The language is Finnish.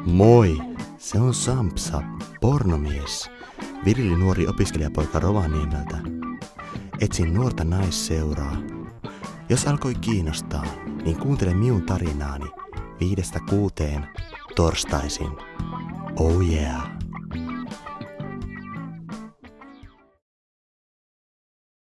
Moi, se on Sampsa, pornomies, virili nuori opiskelijapoika Rovaniemeltä. Etsin nuorta naisseuraa. Jos alkoi kiinnostaa, niin kuuntele minun tarinaani 5–6 torstaisin. Oh yeah!